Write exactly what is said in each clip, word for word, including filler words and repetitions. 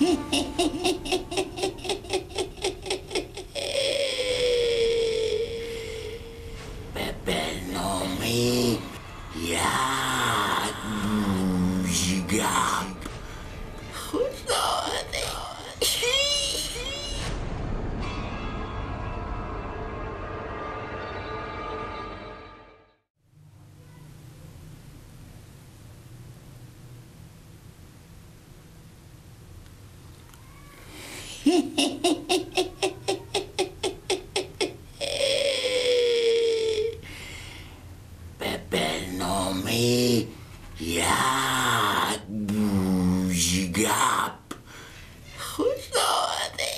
به برنامه یک موجگم خوش آمده. به برنامه یک بوژگپ خوش آمده.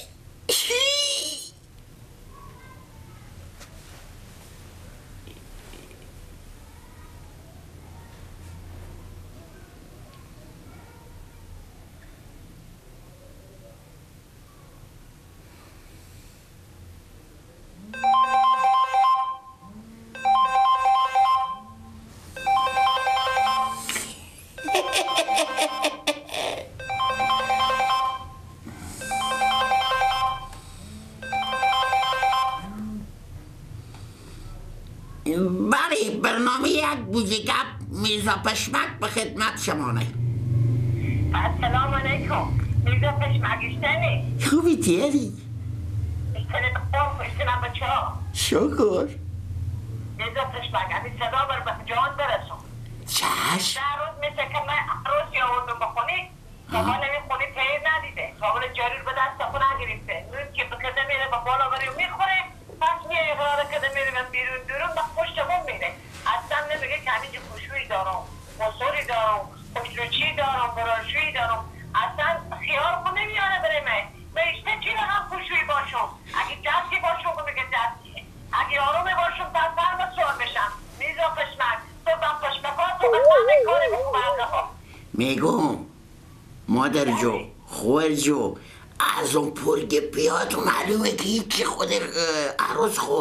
بله، برنامه یک بوژگپ میرزا پشمک به خدمت شمانه. السلام علیکم. میرزا پشمکشتنی خوبی تیری؟ اشتنی بخور اشتنم بچه ها. شکر. میرزا پشمک همین صدا بر به جان برسون. چشم. در روز مثل که من عروس یاوردم بخونی مامان نمی خونی تیر ندیده. صابون جاریر به دست خون نگرفته. نون که بکده میره به بالا بری و میخوره. پس میه اقرار کده میره من بیرون دورم به پشت بون میره. اصلا نمیگه که همینجا خوشویی دارم، مصوری دارم، خوشروچی دارم، براشویی دارم. اصلا خیال خود نمیاره بره من. بیشتر چی هم خوشویی باشم. اگه دستی باشم که میگه دستیه. اگه آرومه باشم پس برم سوال بشم. میرزا پشمک تو با پشمکات تو بسانه کاری بکنم ها. میگم مادر جو خویر جو از اون پرگ پیاتو معلومه که هیچی خود عروس خو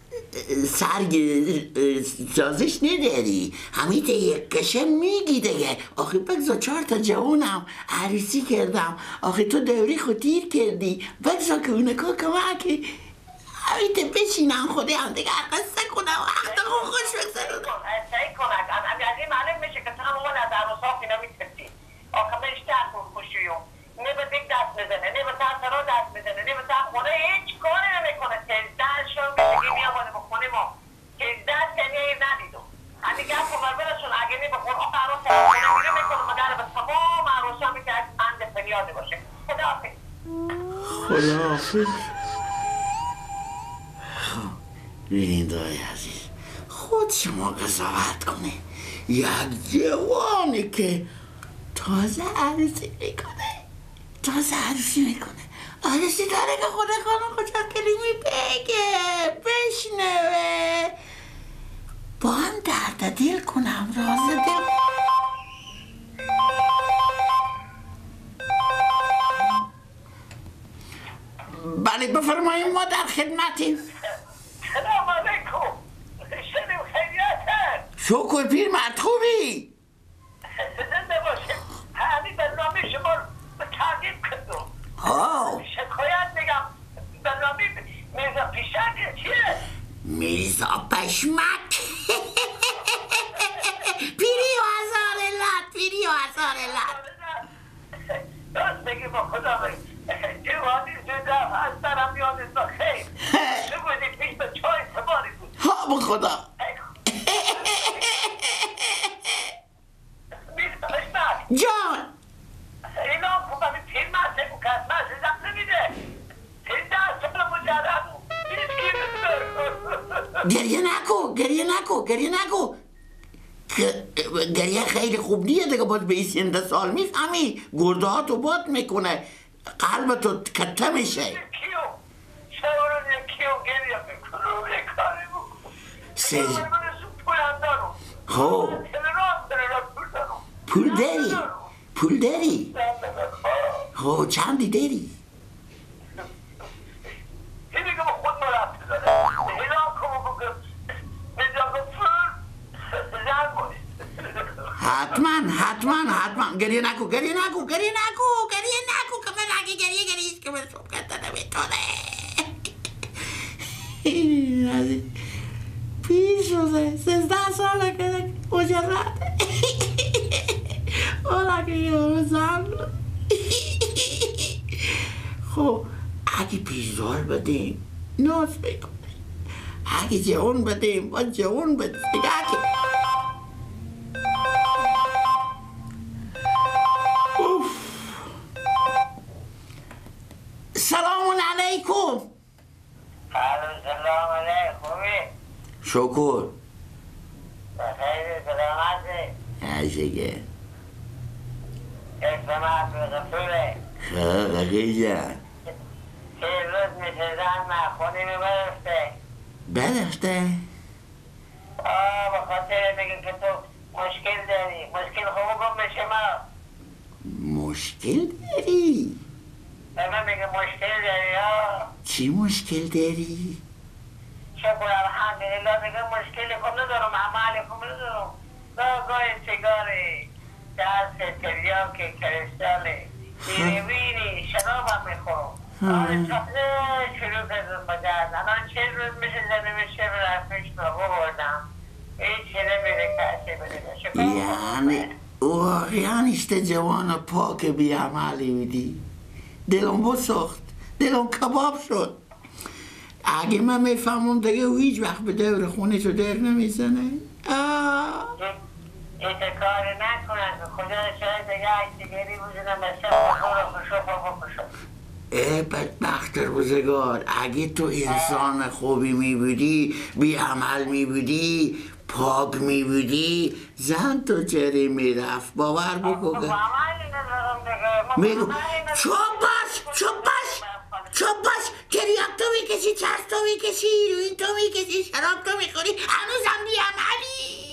سرگ سازش نداری. همیت یک کشه میگی دیگه. آخه بگذار چهار تا جوانم عروسی کردم. آخه تو دوری خود تیر کردی. بگذار که اونکا کمک همیت بشینم خوده هم دیگه قصه کنم وقت خود خوش بگذارم. سعی کنک از این معلوم میشه که تو هم اون از عروس ها اینا میترسی. آخه من اشتر کن خوشیوم. نه به دیگ دست میزنه، نه به تحصیلات دست میزنه، نه به خونه هیچ کاری نمیکنه. سیزده شون بگی میامونه به خونه ما. سیزده سنیه ندیدم. همین گفت خبر برسون اگه نی به قرآن عروس خونه میره میکنه مگر به تمام عروس ها میتونه از اند فریاده باشه. خداحافظ. خداحافظ. خب ببین دایی عزیز خود شما قضاوت کنه. یک جوانی که تازه عروسی میکنه تازه عروسی میکنه عروسی داره که خود خانم کجا کلیمی بگه بشنوه با هم درد دل کنم راز دل. بله بفرمایید ما در خدمتیم. سلام علیکم. شنیم خیلیت شکر پیر مرد خوبی؟ زنده باشه. همین برنامه شما رو تغییر کردم. ها شکایت میگم برنامه میرزا پیشنگ چیه؟ میرزا پشمک. پیری و هزار علت پیری و هزار علت. راست بگی با خدا بگی جوانی زده از درم یادتا خیلی چه بودی پیش به چای سباری بود. ها با خدا. میرزا پشمک جان اینا خوب همین پیر مرسه بود که از من زدم نمیده. سیزده سال مجرد بود. گریه نکو گریه نکو گریه نکو گریه خیلی خوب نیه دیگه باز به سینده سال میفهمی گرده ها تو باد میکنه قلب تو کته میشه. کیو شورون کیو گریه میکنم کاری بود سیز پول هم دارم. خب پول داری پول داری خب چندی داری؟ این دیگه با خود مرفت داره اینا کمو بگم میدونم پول زن باید حتما حتما حتما گریه نکو گریه نکو گریه نکو گریه نکو که من که به صبح کردن نمیتونه. پیش شده سیزده ساله که مجرد اولا که یه زن. خب اگه پیزار بدیم ناز بکنه، اگه جوان بدیم با جوان بدیم. اگه سلام علیکم. سلام علیکم. خوبی؟ شکر. بخیر سلامتی؟ عشقه. اسم محمود غفوره. خب بخیر جان. سه روز میشه زن من خونی می برفته. برفته؟ آه به خاطر میگه که تو مشکل داری. مشکل خوب گم به شما. مشکل داری؟ به من میگه مشکل داری ها. چی مشکل داری؟ شکر الحمدلله میگه مشکلی خوب ندارم، عملی خوب ندارم. گاه گاه سیگاری، دست تریاکی، کریستالی، بیروینی، شرابم میخورم. آره تازه شروع کردم با درد. الان چه روز میشه زنه میشه رفتش با بردم. هیچ چه نمیره کسی بده. یعنی واقعا اشته جوان پاک بی عملی بودی. دلم بسخت، دلم کباب شد. اگه من میفهمم دیگه او هیچ وقت به دور خونه تو در نمیزنه. این کاری نکنن که خدا شاید دیگه عکسگری بودنم بسه بخور و خشو و خشو. ای بدبخت روزگار، اگه تو انسان خوبی میبودی، بی عمل میبودی، پاک میبودی، زن تو چری میرفت. باور بکن. میگو چوب باش چوب باش چوب باش تریاک تو میکشی، چرس تو میکشی، هیروین تو میکشی، شراب تو میخوری، هنوزم بی عملی.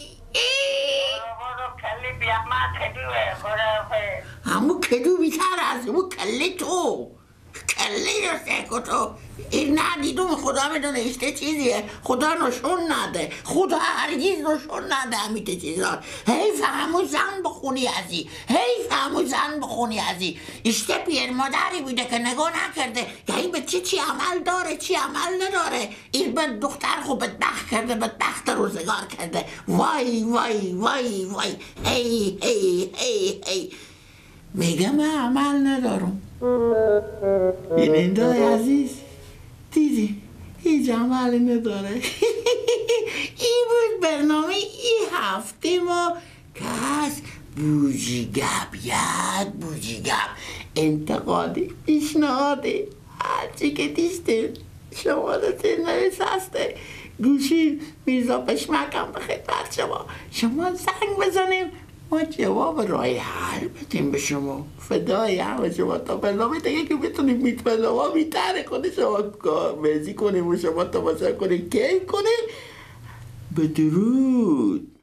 کلی بی عمل کدوه خدا. همون کدو بیتر از همون کله تو، کله رسته که تو این ندیدم. خدا میدونه اشته چیزیه. خدا نشون نده، خدا هرگیز نشون نده همیته چیزا. حیف همون زن بخونی ازی، حیف همون زن بخونی ازی. اشته پیر مادری بوده که نگاه نکرده که این به چی چی عمل داره چی عمل نداره. این به دختر خوب بدبخت کرده، بدبخت روزگار کرده. وای وای وای وای هی هی هی هی. میگه من عمل ندارم. بیننده عزیز دیدی هیچ عملی نداره. این بود برنامه این هفته ما که هست بوجی گپ. یاد بوجی گپ، انتقادی، پیشنهادی، هرچی که دیسته شما رو تنویس هسته. گوشی میرزا پشمکم به خدمت شما. شما زنگ بزنیم ما جواب رای حل بدیم به شما. فدای همه شما. تا برنامه دیگه که بتونیم میتونم میتره کنه شما بازی کنیم و شما تماشا کنیم کیف کنیم. بدرود.